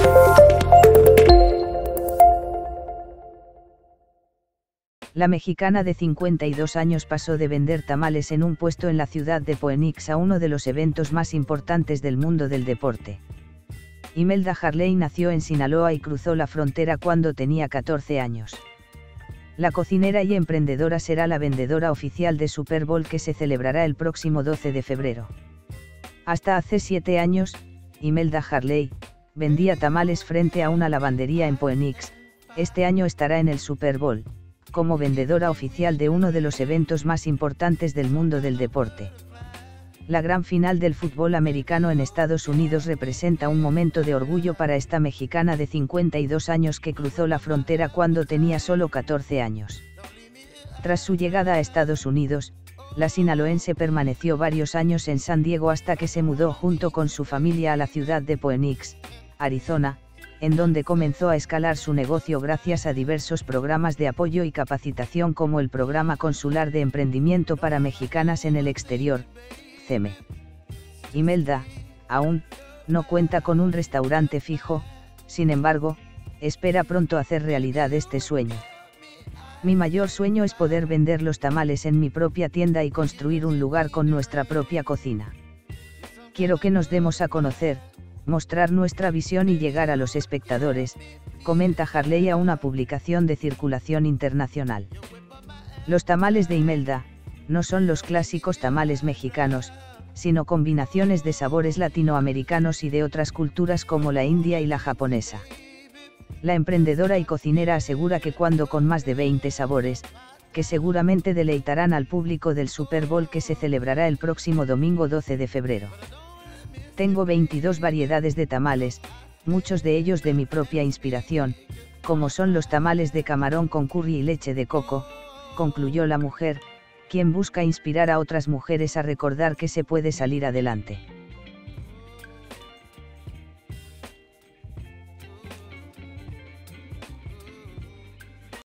La mexicana de 52 años pasó de vender tamales en un puesto en la ciudad de Phoenix a uno de los eventos más importantes del mundo del deporte. Imelda Harley nació en Sinaloa y cruzó la frontera cuando tenía 14 años. La cocinera y emprendedora será la vendedora oficial de Super Bowl que se celebrará el próximo 12 de febrero. Hasta hace 7 años, Imelda Harley vendía tamales frente a una lavandería en Phoenix. Este año estará en el Super Bowl como vendedora oficial de uno de los eventos más importantes del mundo del deporte. La gran final del fútbol americano en Estados Unidos representa un momento de orgullo para esta mexicana de 52 años que cruzó la frontera cuando tenía solo 14 años. Tras su llegada a Estados Unidos, la sinaloense permaneció varios años en San Diego hasta que se mudó junto con su familia a la ciudad de Phoenix, Arizona, en donde comenzó a escalar su negocio gracias a diversos programas de apoyo y capacitación como el Programa Consular de Emprendimiento para Mexicanas en el Exterior, CEME. Imelda, aún, no cuenta con un restaurante fijo, sin embargo, espera pronto hacer realidad este sueño. Mi mayor sueño es poder vender los tamales en mi propia tienda y construir un lugar con nuestra propia cocina. Quiero que nos demos a conocer, mostrar nuestra visión y llegar a los espectadores, comenta Harley a una publicación de circulación internacional. Los tamales de Imelda no son los clásicos tamales mexicanos, sino combinaciones de sabores latinoamericanos y de otras culturas como la india y la japonesa. La emprendedora y cocinera asegura que cuando con más de 20 sabores, que seguramente deleitarán al público del Super Bowl que se celebrará el próximo domingo 12 de febrero. Tengo 22 variedades de tamales, muchos de ellos de mi propia inspiración, como son los tamales de camarón con curry y leche de coco, concluyó la mujer, quien busca inspirar a otras mujeres a recordar que se puede salir adelante.